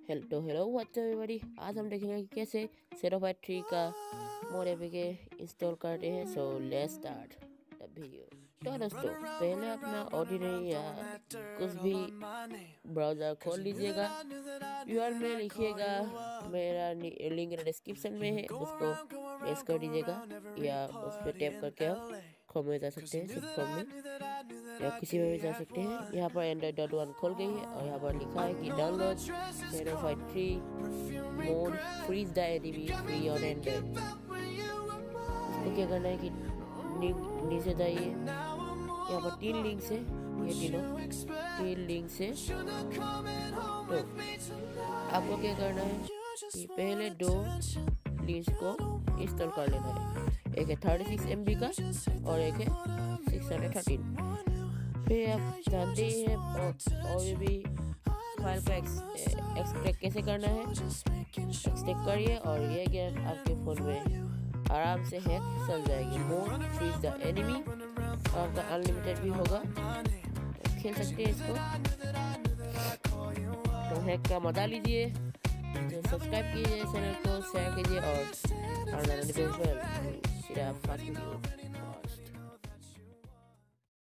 Hello what's everybody. आज हम देखेंगे कि कैसे सेट ऑफ 3 का मोड एपीके इंस्टॉल करते हैं। So let's start the video. तो दोस्तों, पहले अपना ऑर्डिनरी या कुछ भी ब्राउज़र खोल लीजिएगा। यूआरएल में लिखिएगा, मेरा लिंक डिस्क्रिप्शन में है, उसको प्रेस कर दीजिएगा या उस पर टैप करके आप क्रोम में जा सकते हैं। सिर्फ क्रोम में या किसी में भी जा सकते हैं। यहाँ पर Android.1 खोल गई है और यहाँ पर लिखा है कि download 053 mod freeze the ADB free on Android. इसको क्या करना है कि नीचे जाइए, यहाँ पर 3 लिंक्स है, ये तीनों 3 लिंक्स है। तो आपको क्या करना है कि पहले 2 लिंक्स को इंस्टॉल कर लेना है। एक है 36 MB का और एक है 613। फिर आप जानते ही हैं और भी फाइल का एक्सट्रैक्ट कैसे करना है। एक्सट्रैक्ट करिए और ये गेम आपके फ़ोन में आराम से हैक चल जाएगी। मोड फ्रीज द एनिमी और आपका अनलिमिटेड भी होगा, तो खेल सकते हैं इसको। तो हैक का मजा लीजिए। तो सब्सक्राइब कीजिए चैनल को, शेयर कीजिए और नोटिफिकेशन फास्ट वीडियो।